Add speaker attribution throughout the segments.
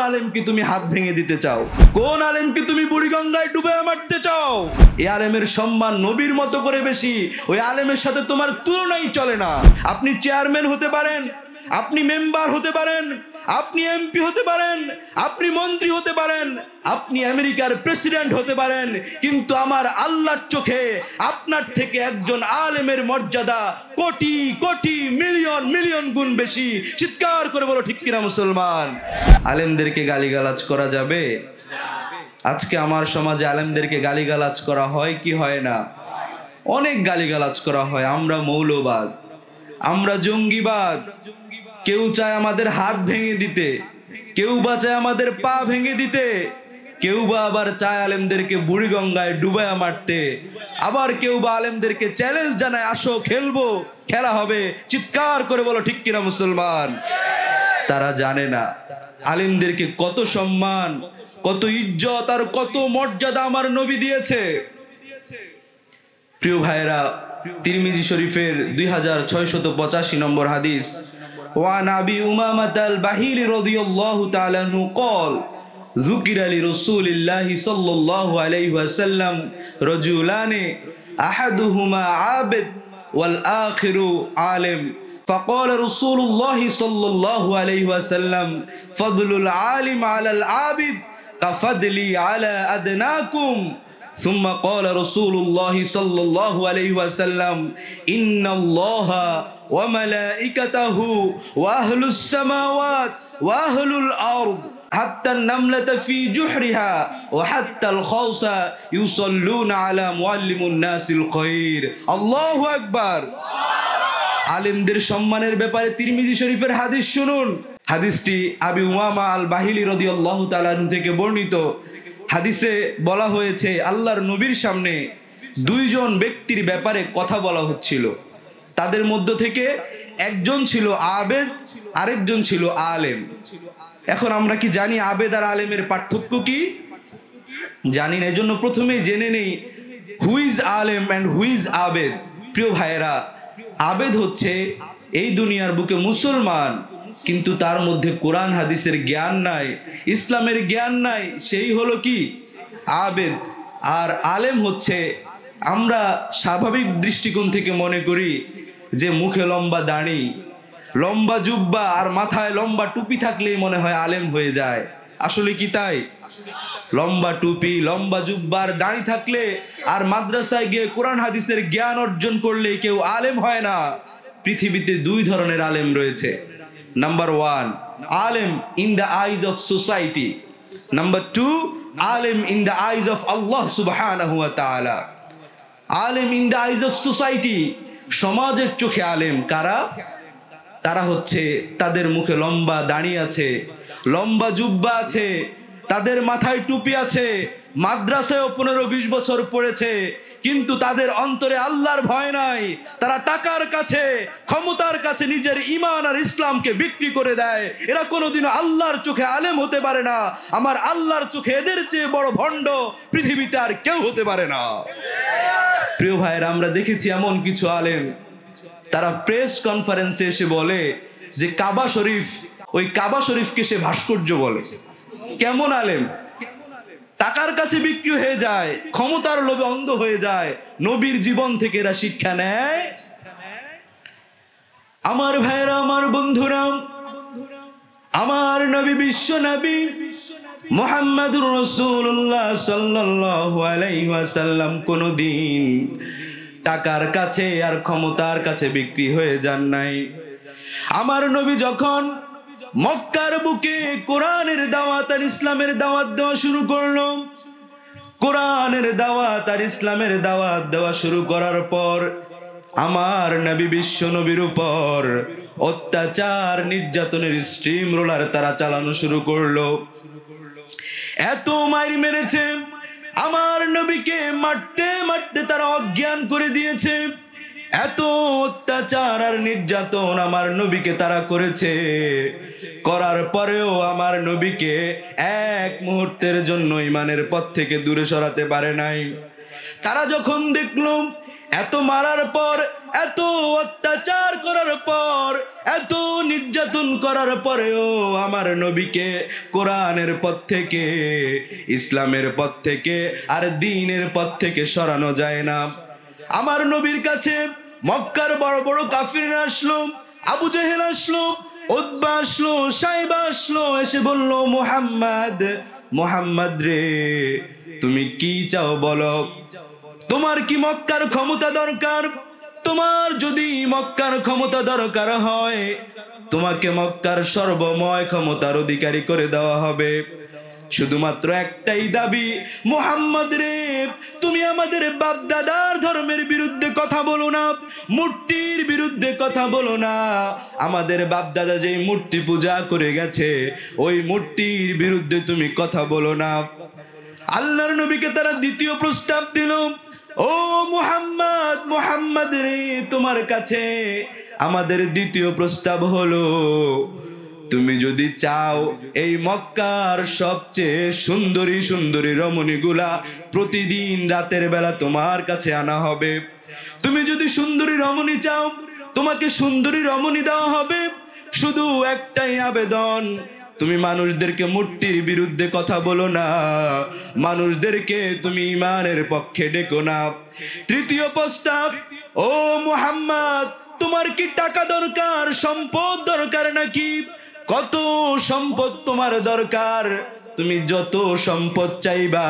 Speaker 1: আলেমকে তুমি হাত ভেঙে দিতে চাও? কোন আলেমকে তুমি বুড়িগঙ্গায় ডুবে মারতে চাও? এই আলেমের সম্মান নবীর মতো করে বেশি, ওই আলেমের সাথে তোমার তুলনাই চলে না। আপনি চেয়ারম্যান হতে পারেন, আপনি মেম্বার হতে পারেন, আপনি এমপি হতে পারেন, আপনি মন্ত্রী হতে পারেন, আপনি আমেরিকার প্রেসিডেন্ট হতে পারেন, কিন্তু আমার আল্লাহর চোখে আপনার থেকে একজন আলেমের মর্যাদা কোটি কোটি মিলিয়ন মিলিয়ন গুণ বেশি। চিৎকার করে বলো ঠিক কিনা মুসলমান? আলেমদেরকে গালিগালাজ করা যাবে? আজকে আমার সমাজে আলেমদেরকে গালিগালাজ করা হয় কি হয় না? অনেক গালিগালাজ করা হয়। আমরা মৌলবাদ, আমরা জঙ্গিবাদ, কেউ চায় আমাদের হাত ভেঙে দিতে, কেউ বা চায় আমাদের পা ভেঙে দিতে, কেউ বা আবার চায় আলেমদেরকে বুড়িগঙ্গায় ডুবায়া মারতে, আবার কেউ বা আলেমদেরকে চ্যালেঞ্জ জানায়, আসো খেলবো, খেলা হবে। চিৎকার করে বলো ঠিক কিনা মুসলমান? তারা জানে না আলেমদেরকে কত সম্মান, কত ইজ্জত আর কত মর্যাদা আমার নবী দিয়েছে। প্রিয় ভাইরা, তিরমিজি শরীফের 2685 নম্বর হাদিস, ওয়ান আবি উমামাহ আল বাহিলি রাদিয়াল্লাহু তাআলা আনহু قال ذكر لرسول الله صلى الله عليه وسلم رجلان احدهما عابد والاخر عالم فقال رسول الله صلى الله عليه وسلم فضل العالم على العابد كفضلي على ادناكم ثم قال رسول الله صلى الله عليه وسلم إن الله وملائكته وأهل السماوات وأهل الأرض حتى النملة في جحرها وحتى الخوص يصلون على معلم الناس الخير الله أكبر। আলেমদের সম্মানের ব্যাপারে তিরমিজি শরীফের হাদিস শুনুন। হাদিসটি আবি উমামা আল বাহিলি রাদিয়াল্লাহু তাআলা আনহু থেকে বর্ণিত। হাদিসে বলা হয়েছে আল্লাহর নবীর সামনে দুইজন ব্যক্তির ব্যাপারে কথা বলা হচ্ছিল। তাদের মধ্য থেকে একজন ছিল আবেদ, আরেকজন ছিল আলেম। এখন আমরা কি জানি আবেদ আর আলেমের পার্থক্য কি? জানি না। এজন্য প্রথমেই জেনে নেই হু ইজ আলেম অ্যান্ড হু ইজ আবেদ। প্রিয় ভাইয়েরা, আবেদ হচ্ছে এই দুনিয়ার বুকে মুসলমান, কিন্তু তার মধ্যে কোরআন হাদিসের জ্ঞান নাই, ইসলামের জ্ঞান নাই, সেই হলো কি আবেদ। আর আলেম হচ্ছে, আমরা স্বাভাবিক দৃষ্টিকোণ থেকে মনে করি যে মুখে লম্বা দাড়ি, লম্বা জুব্বা আর মাথায় লম্বা টুপি থাকলেই মনে হয় আলেম হয়ে যায়। আসলে কি তাই? লম্বা টুপি, লম্বা জুব্বার দাড়ি থাকলে আর মাদ্রাসায় গিয়ে কোরআন হাদিসের জ্ঞান অর্জন করলে কেউ আলেম হয় না। পৃথিবীতে দুই ধরনের আলেম রয়েছে। Number one, alim in the eyes of society. Number two, alim in the eyes of Allah subhanahu wa ta'ala. Alim in the eyes of society. সমাজের চোখে আলেম কারা? তারা হচ্ছে তাদের মুখে লম্বা দাড়ি আছে, লম্বা জুব্বা আছে, তাদের মাথায় টুপি আছে, মাদ্রাসায় 15-20 বছর পড়েছে, কিন্তু তাদের অন্তরে আল্লাহর ভয় নাই। তারা টাকার কাছে, ক্ষমতার কাছে নিজের ঈমান আর ইসলামকে বিক্রি করে দেয়। এরা কোনোদিনও আল্লাহর চোখে আলেম হতে পারে না। আমার আল্লাহর চোখে এদের চেয়ে বড় ভণ্ড পৃথিবীতে আর কেউ হতে পারে না। প্রিয় ভাইয়েরা, আমরা দেখেছি এমন কিছু আলেম, তারা প্রেস কনফারেন্সে এসে বলে যে কাবা শরীফ, ওই কাবা শরীফকে সে ভাস্কর্য বলে। কেমন আলেম? টাকার কাছে বিক্রি হয়ে যায়, ক্ষমতার লোভে অন্ধ হয়ে যায়। নবীর জীবন থেকে এরা শিক্ষা নেয়? আমার ভাইরা, আমার বন্ধুরা, আমার নবী, বিশ্ব নবী মুহাম্মাদুর রাসূলুল্লাহ সাল্লাল্লাহু আলাইহি ওয়াসাল্লাম কোনদিন টাকার কাছে আর ক্ষমতার কাছে বিক্রি হয়ে যান নাই। আমার নবী যখন মক্কার বুকে কোরআনের দাওয়াত আর ইসলামের দাওয়াত দেওয়া শুরু করলো, কোরআনের দাওয়াত আর ইসলামের দাওয়াত দেওয়া শুরু করার পর আমার নবী বিশ্ব নবীর উপর অত্যাচার, নির্যাতনের স্ট্রিম রোলার তারা চালানো শুরু করলো। এত মার মেরেছে, আমার নবীকে মারতে মারতে তারা অজ্ঞান করে দিয়েছে। এত অত্যাচার আর নির্যাতন আমার নবীকে তারা করেছে, করার পরেও আমার নবীকে এক মুহূর্তের জন্য ঈমানের পথ থেকে দূরে সরাতে পারে নাই। তারা যখন দেখলো এত মারার পর, এত অত্যাচার করার পর, এত নির্যাতন করার পরেও আমার নবীকে কোরআনের পথ থেকে, ইসলামের পথ থেকে আর দ্বীনের পথ থেকে সরানো যায় না। আমার নবীর কাছে মক্কার বড় বড় কাফিররা আসলো, আবু জেহেল আসলো, উতবা আসলো, সাইবা আসলো, এসে বলল, মুহাম্মদ, মুহাম্মদ রে, তুমি কি চাও বলো? তোমার কি মক্কার ক্ষমতা দরকার? তোমার যদি মক্কার ক্ষমতা দরকার হয়, তোমাকে মক্কার সর্বময় ক্ষমতার অধিকারী করে দেওয়া হবে। শুধুমাত্র একটাই দাবি, মুহাম্মদ রে, তুমি আমাদের বাপ দাদার ধর্মের বিরুদ্ধে কথা বলো না, মূর্তির বিরুদ্ধে কথা বলো না। আমাদের বাপ দাদা যেই মূর্তি পূজা করে গেছে, ওই মূর্তির বিরুদ্ধে তুমি কথা বলো না। আল্লাহর নবীকে তারা দ্বিতীয় প্রস্তাব দিল, ও মুহাম্মদ, মুহাম্মদ রে, তোমার কাছে আমাদের দ্বিতীয় প্রস্তাব হলো, তুমি যদি চাও এই মক্কার সবচেয়ে সুন্দরী সুন্দরী রমণীগুলা প্রতিদিন রাতের বেলা তোমার কাছে আনা হবে। তুমি যদি সুন্দরী রমণী চাও, তোমাকে সুন্দরী রমণী দেওয়া হবে। শুধু একটাই আবেদন, তুমি মানুষদেরকে মূর্তির বিরুদ্ধে কথা বলো না, মানুষদেরকে তুমি ঈমানের পক্ষে ডেকো না। তৃতীয় প্রস্তাব, ও মুহাম্মদ, তোমার কি টাকা দরকার, সম্পদ দরকার নাকি? কত সম্পদ তোমার দরকার? তুমি যত সম্পদ চাইবা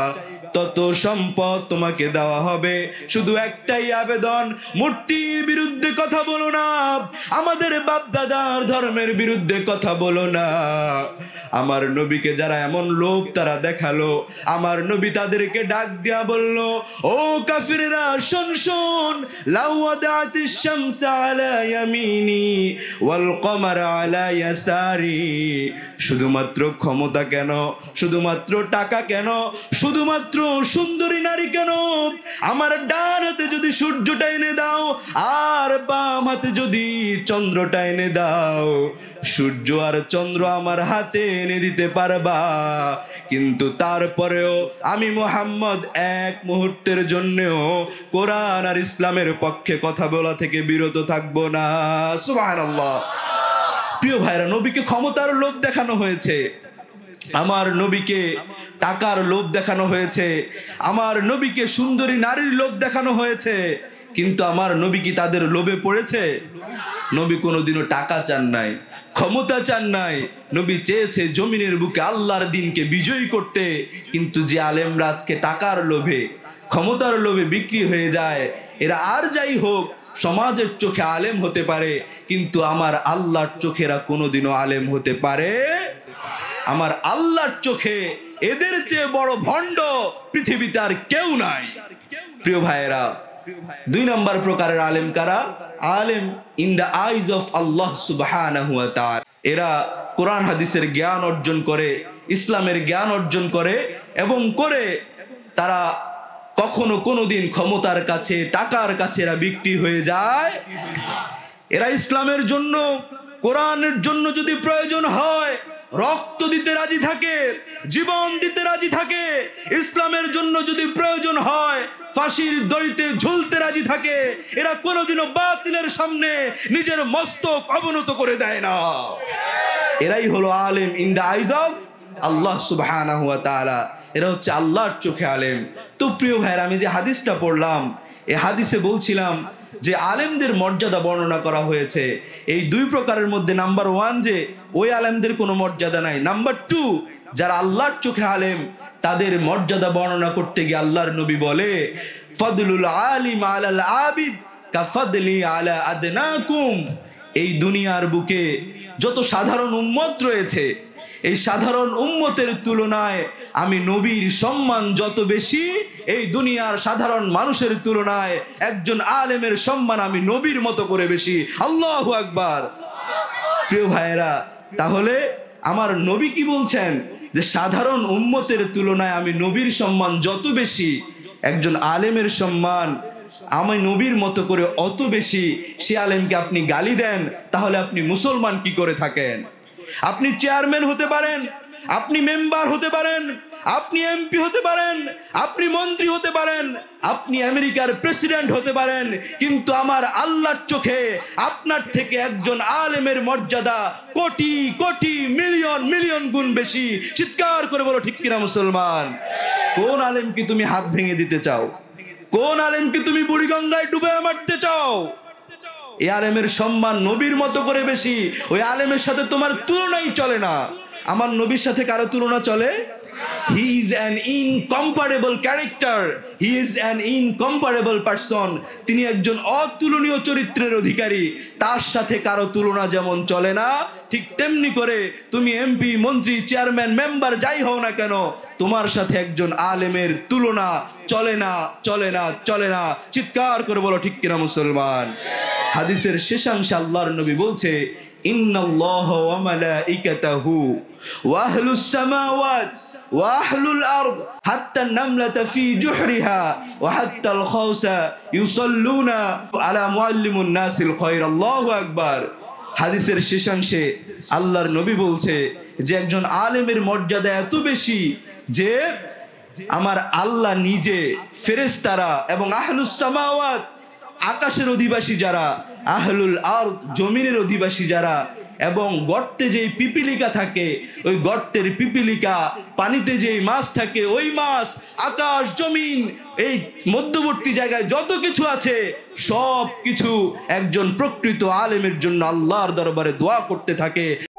Speaker 1: তত সম্পদ তোমাকে দেওয়া হবে। শুধু একটাই আবেদন, মূর্তির বিরুদ্ধে কথা বলো না, আমাদের বাপ দাদার ধর্মের বিরুদ্ধে কথা বলো না। আমার নবীকে যারা এমন লোভ তারা দেখালো, আমার নবী তাদেরকে ডাক দিয়া বলল, ও কাফিররা, শোন শোন, লাউ ওয়াদাতিশ শামসা আলা ইয়ামিনি ওয়াল কমারা আলা ইয়াসারি। শুধুমাত্র ক্ষমতা কেন, শুধুমাত্র টাকা কেন, শুধুমাত্র সুন্দরী নারী কেন, আমার ডান হাতে যদি সূর্যটা এনে দাও আর বাম হাতে যদি চন্দ্রটা এনে দাও, সূর্য আর চন্দ্র আমার হাতে এনে দিতে পারবা, কিন্তু তারপরেও আমি মুহাম্মদ এক মুহূর্তের জন্যও কোরআন আর ইসলামের পক্ষে কথা বলা থেকে বিরত থাকবো না। সুবহানাল্লাহ। প্রিয় ভাইরা, নবীকে ক্ষমতার লোভ দেখানো হয়েছে, আমার নবীকে টাকার লোভ দেখানো হয়েছে, আমার নবীকে সুন্দরী নারীর লোভ দেখানো হয়েছে, কিন্তু আমার নবী কি তাদের লোভে পড়েছে? নবী কোনোদিনও টাকা চান নাই, ক্ষমতা চান নাই। নবী চেয়েছে জমিনের বুকে আল্লাহর দ্বীনকে বিজয়ী করতে। কিন্তু যে আলেমরা আজকে টাকার লোভে, ক্ষমতার লোভে বিক্রি হয়ে যায়, এরা আর যাই হোক সমাজের চোখে আলেম হতে পারে, কিন্তু আমার আল্লাহর চোখে এরা কোনোদিনও আলেম হতে পারে। আমার আল্লাহর চোখে এদের চেয়ে বড় ভণ্ড পৃথিবীতে আর কেউ নাই। প্রিয় ভাইয়েরা, দুই নম্বর প্রকারের আলেম কারা? আলেম in the eyes of Allah সুবহানাহু ওয়া তাআলা। এরা কোরআন হাদিসের জ্ঞান অর্জন করে, ইসলামের জ্ঞান অর্জন করে, এবং করে তারা কখনো কোনোদিন ক্ষমতার কাছে, টাকার কাছে এরা বিক্রি হয়ে যায়। এরা ইসলামের জন্য, কোরআনের জন্য যদি প্রয়োজন হয় রক্ত দিতে রাজি থাকে, জীবন দিতে রাজি থাকে। ইসলামের জন্য যদি প্রয়োজন হয় ফাঁসির দড়িতে ঝুলতে রাজি থাকে। এরা কোনোদিনও বাতিলের সামনে নিজের মস্তক অবনত করে দেয় না। এরাই হলো আলেম in the eyes of Allah সুবহানাহু ওয়া তাআলা। এরা হচ্ছে আল্লাহর চোখে আলেম। তো প্রিয় ভাইরা, আমি যে হাদিসটা পড়লাম, এই হাদিসে বলছিলাম যে আলেমদের মর্যাদা বর্ণনা করা হয়েছে। এই দুই প্রকারের মধ্যে নাম্বার ওয়ান, যে ওই আলেমদের কোনো মর্যাদা নাই। নাম্বার টু, যারা আল্লাহর চোখে আলেম, তাদের মর্যাদা বর্ণনা করতে গিয়ে আল্লাহর নবী বলে, ফাদলুল আলিম আলাল আবিদ কাফাদলি আলা আদনাকুম। এই দুনিয়ার বুকে যত সাধারণ উম্মত রয়েছে, এই সাধারণ উম্মতের তুলনায় আমি নবীর সম্মান যত বেশি, এই দুনিয়ার সাধারণ মানুষের তুলনায় একজন আলেমের সম্মান আমি নবীর মতো করে বেশি। আল্লাহু আকবার। প্রিয় ভাইয়েরা, তাহলে আমার নবী কি বলছেন? যে সাধারণ উম্মতের তুলনায় আমি নবীর সম্মান যত বেশি, একজন আলেমের সম্মান আমি নবীর মতো করে অত বেশি। সে আলেমকে আপনি গালি দেন, তাহলে আপনি মুসলমান কি করে থাকেন? আপনি চেয়ারম্যান হতে পারেন, আপনি মেম্বার হতে পারেন, আপনি এমপি হতে পারেন, আপনি মন্ত্রী হতে পারেন, আপনি আমেরিকার প্রেসিডেন্ট হতে পারেন, কিন্তু আমার আল্লাহর চোখে আপনার থেকে একজন আলেমের মর্যাদা কোটি কোটি মিলিয়ন মিলিয়ন গুণ বেশি। চিৎকার করে বলো ঠিক কিনা মুসলমান? কোন আলেমকে তুমি হাত ভেঙে দিতে চাও? কোন আলেমকে তুমি বুড়িগঙ্গায় ডুবে মারতে চাও? এই আলেমের সম্মান নবীর মতো করে বেশি, ওই আলেমের সাথে তোমার তুলনাই চলে না। আমার নবীর সাথে কারো তুলনা চলে? He is an incomparable character. He is an incomparable person. তিনি একজন অতুলনীয় চরিত্রের অধিকারী। তার সাথে কারো তুলনা যেমন চলে না, ঠিক তেমনি করে তুমি এমপি, মন্ত্রী, চেয়ারম্যান, মেম্বার যাই হও না কেন, তোমার সাথে একজন আলেমের তুলনা চলে না, চলে না, চলে না। চিৎকার করে বলো ঠিক কিনা মুসলমান? হাদিসের শেষাংশে আল্লাহর নবী বলছে, ইন্নাল্লাহ ওয়া মালাইকাতাহু ওয়া আহলুস সামাওয়াত ওয়া আহলুল আরদ হাত্তা নামলাতা ফি জুহরিহা ওয়া হাত্তাল খাউসা ইউসাল্লুনা আলা মুআল্লিমুন নাসিল খায়র। আল্লাহু আকবার। হাদিসের শেষাংশে আল্লাহর নবী বলছে যে একজন আলেমের মর্যাদা এত বেশি যে আমার আল্লাহ নিজে, ফেরেশতারা এবং আহলুস সামাওয়াত আকাশের অধিবাসী যারা, আহলুল আরদ জমিনের অধিবাসী যারা, এবং গর্তে যেই পিপিলিকা থাকে, ওই গর্তের পিপিলিকা, পানিতে যেই মাছ থাকে ওই মাছ, আকাশ জমিন এই মধ্যবর্তী জায়গায় যত কিছু আছে সব কিছু একজন প্রকৃত আলেমের জন্য আল্লাহর দরবারে দোয়া করতে থাকে।